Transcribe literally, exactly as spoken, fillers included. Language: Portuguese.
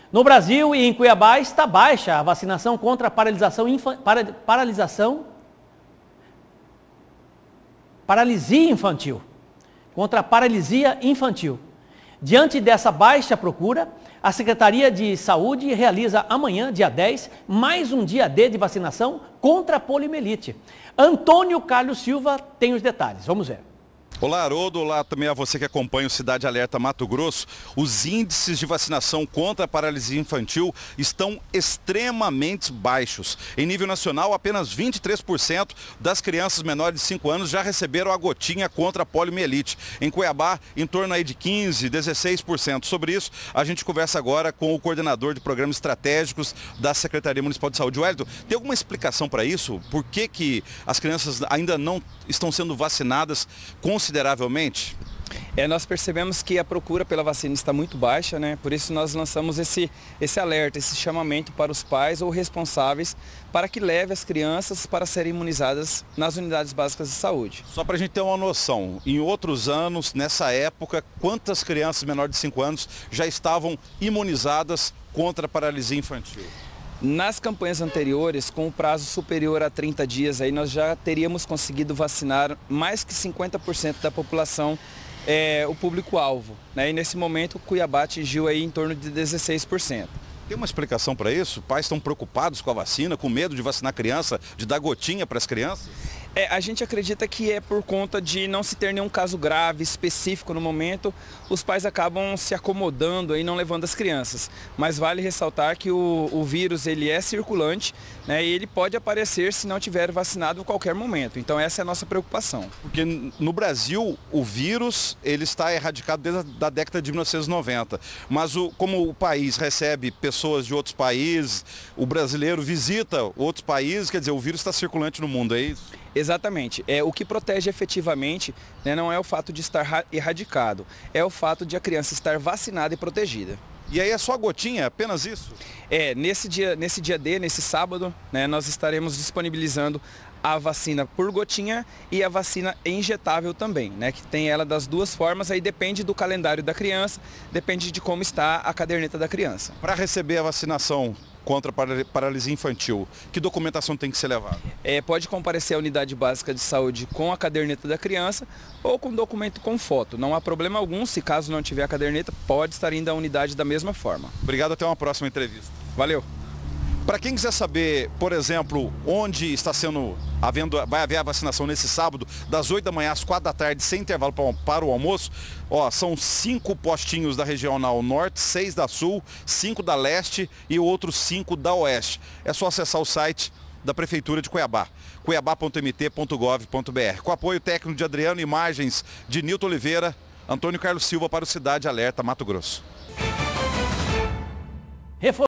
No Brasil e em Cuiabá está baixa a vacinação contra a paralisação, infa, para, paralisação, paralisia infantil, contra a paralisia infantil. Diante dessa baixa procura, a Secretaria de Saúde realiza amanhã, dia dez, mais um dia D de vacinação contra a poliomielite. Antônio Carlos Silva tem os detalhes, vamos ver. Olá, Haroldo, olá também a você que acompanha o Cidade Alerta Mato Grosso. Os índices de vacinação contra a paralisia infantil estão extremamente baixos. Em nível nacional, apenas vinte e três por cento das crianças menores de cinco anos já receberam a gotinha contra a poliomielite. Em Cuiabá, em torno aí de quinze, dezesseis por cento. Sobre isso, a gente conversa agora com o coordenador de programas estratégicos da Secretaria Municipal de Saúde. Wellington, tem alguma explicação para isso? Por que que as crianças ainda não estão sendo vacinadas consideravelmente? Consideravelmente? É, nós percebemos que a procura pela vacina está muito baixa, né? Por isso nós lançamos esse, esse alerta, esse chamamento para os pais ou responsáveis para que leve as crianças para serem imunizadas nas unidades básicas de saúde. Só para a gente ter uma noção, em outros anos, nessa época, quantas crianças menores de cinco anos já estavam imunizadas contra a paralisia infantil? Nas campanhas anteriores, com o prazo superior a trinta dias, aí nós já teríamos conseguido vacinar mais que cinquenta por cento da população, é, o público-alvo, né? E nesse momento, Cuiabá atingiu aí em torno de dezesseis por cento. Tem uma explicação para isso? Pais estão preocupados com a vacina, com medo de vacinar a criança, de dar gotinha para as crianças? É, a gente acredita que é por conta de não se ter nenhum caso grave, específico no momento, os pais acabam se acomodando e não levando as crianças. Mas vale ressaltar que o, o vírus ele é circulante, né, e ele pode aparecer se não tiver vacinado em qualquer momento. Então essa é a nossa preocupação. Porque no Brasil o vírus ele está erradicado desde a década de mil novecentos e noventa. Mas o, como o país recebe pessoas de outros países, o brasileiro visita outros países, quer dizer, o vírus está circulante no mundo, é isso? Exatamente. É, o que protege efetivamente, né, não é o fato de estar erradicado, é o fato de a criança estar vacinada e protegida. E aí é só gotinha, apenas isso? É, nesse dia, nesse dia D, nesse sábado, né, nós estaremos disponibilizando a vacina por gotinha e a vacina injetável também, né, que tem ela das duas formas, aí depende do calendário da criança, depende de como está a caderneta da criança. Para receber a vacinação contra a paralisia infantil, que documentação tem que ser levada? É, pode comparecer à unidade básica de saúde com a caderneta da criança ou com documento com foto. Não há problema algum, se caso não tiver a caderneta, pode estar indo à unidade da mesma forma. Obrigado, até uma próxima entrevista. Valeu! Para quem quiser saber, por exemplo, onde está sendo, havendo, vai haver a vacinação nesse sábado, das oito da manhã às quatro da tarde, sem intervalo para, para o almoço, ó, são cinco postinhos da regional norte, seis da sul, cinco da leste e outros cinco da oeste. É só acessar o site da Prefeitura de Cuiabá, cuiabá ponto m t ponto gov ponto b r. Com apoio técnico de Adriano, imagens de Nilton Oliveira, Antônio Carlos Silva para o Cidade Alerta Mato Grosso.